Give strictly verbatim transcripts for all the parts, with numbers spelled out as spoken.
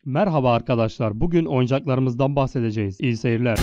Merhaba arkadaşlar. Bugün oyuncaklarımızdan bahsedeceğiz. İyi seyirler.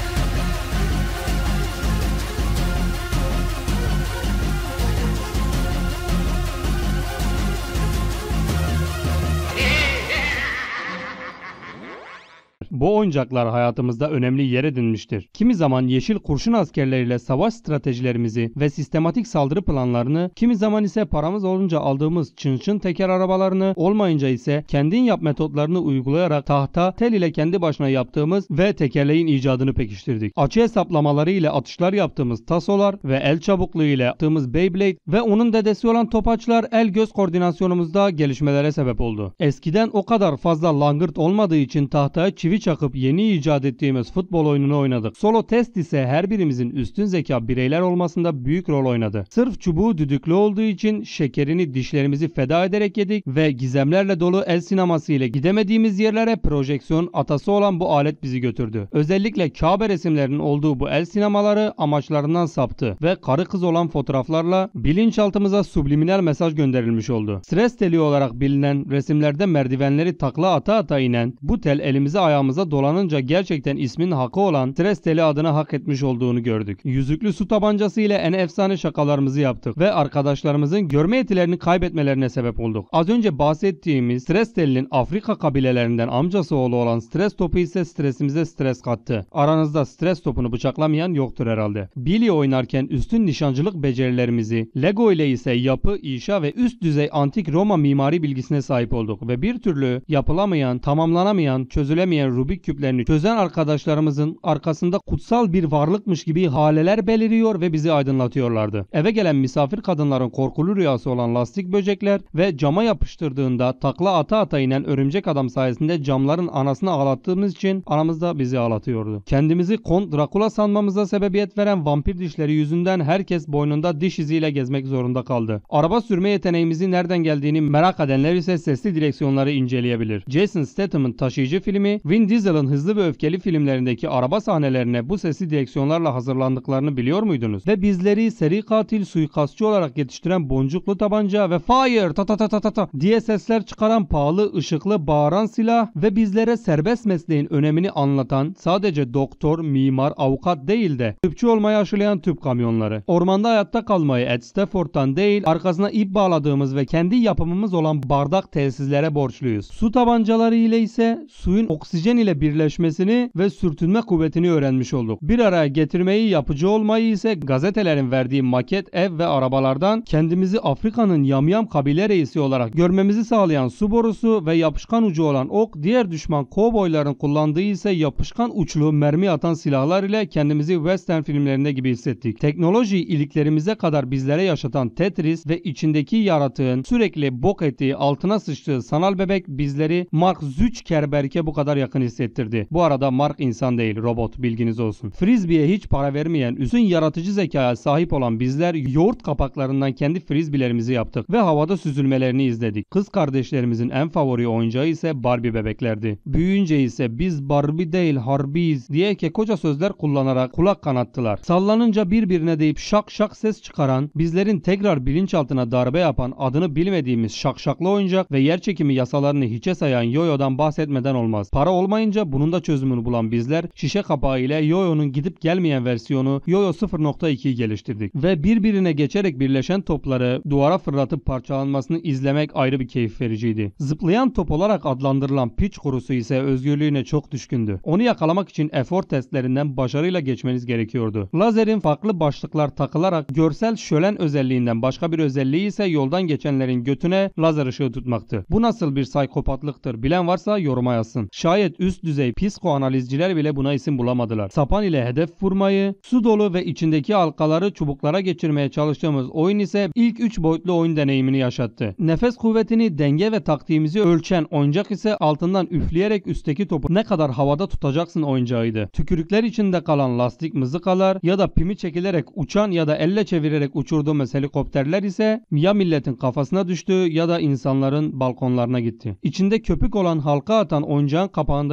Bu oyuncaklar hayatımızda önemli yer edinmiştir. Kimi zaman yeşil kurşun askerleriyle savaş stratejilerimizi ve sistematik saldırı planlarını, kimi zaman ise paramız olunca aldığımız çın çın teker arabalarını, olmayınca ise kendin yap metotlarını uygulayarak tahta, tel ile kendi başına yaptığımız ve tekerleğin icadını pekiştirdik. Açı hesaplamaları ile atışlar yaptığımız tasolar ve el çabukluğu ile yaptığımız Beyblade ve onun dedesi olan topaçlar el göz koordinasyonumuzda gelişmelere sebep oldu. Eskiden o kadar fazla langırt olmadığı için tahtaya çivi çakıp yeni icat ettiğimiz futbol oyununu oynadık. Solo test ise her birimizin üstün zeka bireyler olmasında büyük rol oynadı. Sırf çubuğu düdüklü olduğu için şekerini dişlerimizi feda ederek yedik ve gizemlerle dolu el sineması ile gidemediğimiz yerlere projeksiyon atası olan bu alet bizi götürdü. Özellikle Kabe resimlerinin olduğu bu el sinemaları amaçlarından saptı ve karı kız olan fotoğraflarla bilinçaltımıza subliminal mesaj gönderilmiş oldu. Stres teli olarak bilinen resimlerde merdivenleri takla ata ata inen bu tel elimize ayağımıza dolanınca gerçekten ismin hakkı olan stres teli adına hak etmiş olduğunu gördük. Yüzüklü su tabancası ile en efsane şakalarımızı yaptık ve arkadaşlarımızın görme yetilerini kaybetmelerine sebep olduk. Az önce bahsettiğimiz stres telinin Afrika kabilelerinden amcası oğlu olan stres topu ise stresimize stres kattı. Aranızda stres topunu bıçaklamayan yoktur herhalde. Billy oynarken üstün nişancılık becerilerimizi, Lego ile ise yapı, inşa ve üst düzey antik Roma mimari bilgisine sahip olduk ve bir türlü yapılamayan, tamamlanamayan, çözülemeyen Rubik küplerini çözen arkadaşlarımızın arkasında kutsal bir varlıkmış gibi haleler beliriyor ve bizi aydınlatıyorlardı. Eve gelen misafir kadınların korkulu rüyası olan lastik böcekler ve cama yapıştırdığında takla ata ata inen örümcek adam sayesinde camların anasını ağlattığımız için anamızda bizi ağlatıyordu. Kendimizi Kont Drakula sanmamıza sebebiyet veren vampir dişleri yüzünden herkes boynunda diş iziyle gezmek zorunda kaldı. Araba sürme yeteneğimizin nereden geldiğini merak edenler ise sesli direksiyonları inceleyebilir. Jason Statham'ın taşıyıcı filmi, Vin Diesel'ın Hızlı ve Öfkeli filmlerindeki araba sahnelerine bu sesli direksiyonlarla hazırlandıklarını biliyor muydunuz? Ve bizleri seri katil suikastçı olarak yetiştiren boncuklu tabanca ve fire ta ta ta ta ta ta diye sesler çıkaran pahalı, ışıklı, bağıran silah ve bizlere serbest mesleğin önemini anlatan sadece doktor, mimar, avukat değil de tüpçü olmayı aşılayan tüp kamyonları. Ormanda hayatta kalmayı Ed Stafford'dan değil arkasına ip bağladığımız ve kendi yapımımız olan bardak telsizlere borçluyuz. Su tabancaları ile ise suyun oksijen ile birleşmesini ve sürtünme kuvvetini öğrenmiş olduk. Bir araya getirmeyi, yapıcı olmayı ise gazetelerin verdiği maket, ev ve arabalardan kendimizi Afrika'nın yamyam kabile reisi olarak görmemizi sağlayan su borusu ve yapışkan ucu olan ok, diğer düşman kovboyların kullandığı ise yapışkan uçlu mermi atan silahlar ile kendimizi western filmlerinde gibi hissettik. Teknoloji iliklerimize kadar bizlere yaşatan Tetris ve içindeki yaratığın sürekli bok ettiği, altına sıçtığı sanal bebek bizleri Mark Zuckerberg'e bu kadar yakın hissettirdi. Bu arada Mark insan değil, robot, bilginiz olsun. Frisbee'ye hiç para vermeyen, üstün yaratıcı zekaya sahip olan bizler yoğurt kapaklarından kendi frisbee'lerimizi yaptık ve havada süzülmelerini izledik. Kız kardeşlerimizin en favori oyuncağı ise Barbie bebeklerdi. Büyüyünce ise biz Barbie değil Harbiyiz diye kekoca sözler kullanarak kulak kanattılar. Sallanınca birbirine deyip şak şak ses çıkaran, bizlerin tekrar bilinçaltına darbe yapan adını bilmediğimiz şakşaklı oyuncak ve yerçekimi yasalarını hiçe sayan yoyodan bahsetmeden olmaz. Para olmayınca bunun da çözümünü bulan bizler şişe kapağı ile yoyo'nun gidip gelmeyen versiyonu Yoyo sıfır nokta iki'yi geliştirdik. Ve birbirine geçerek birleşen topları duvara fırlatıp parçalanmasını izlemek ayrı bir keyif vericiydi. Zıplayan top olarak adlandırılan piç kurusu ise özgürlüğüne çok düşkündü. Onu yakalamak için efor testlerinden başarıyla geçmeniz gerekiyordu. Lazerin farklı başlıklar takılarak görsel şölen özelliğinden başka bir özelliği ise yoldan geçenlerin götüne lazer ışığı tutmaktı. Bu nasıl bir psikopatlıktır bilen varsa yoruma yazsın. Şayet üst düzey psikoanalizciler bile buna isim bulamadılar. Sapan ile hedef vurmayı, su dolu ve içindeki halkaları çubuklara geçirmeye çalıştığımız oyun ise ilk üç boyutlu oyun deneyimini yaşattı. Nefes kuvvetini, denge ve taktiğimizi ölçen oyuncak ise altından üfleyerek üstteki topu ne kadar havada tutacaksın oyuncağıydı. Tükürükler içinde kalan lastik mızıkalar ya da pimi çekilerek uçan ya da elle çevirerek uçurduğumuz helikopterler ise ya milletin kafasına düştü ya da insanların balkonlarına gitti. İçinde köpük olan halka atan oyuncağın kapağındaki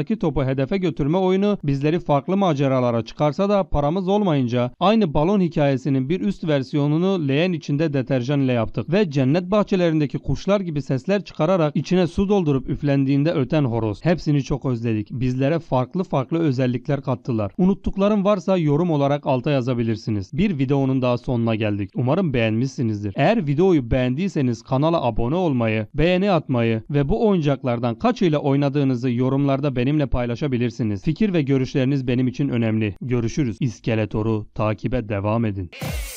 sahasındaki topu hedefe götürme oyunu bizleri farklı maceralara çıkarsa da paramız olmayınca aynı balon hikayesinin bir üst versiyonunu leğen içinde deterjan ile yaptık ve cennet bahçelerindeki kuşlar gibi sesler çıkararak içine su doldurup üflendiğinde öten horoz. Hepsini çok özledik. Bizlere farklı farklı özellikler kattılar. Unuttuklarım varsa yorum olarak alta yazabilirsiniz. Bir videonun daha sonuna geldik. Umarım beğenmişsinizdir. Eğer videoyu beğendiyseniz kanala abone olmayı, beğeni atmayı ve bu oyuncaklardan kaçıyla oynadığınızı yorumlarda benimle paylaşabilirsiniz. Fikir ve görüşleriniz benim için önemli. Görüşürüz. İskeletor'u takibe devam edin.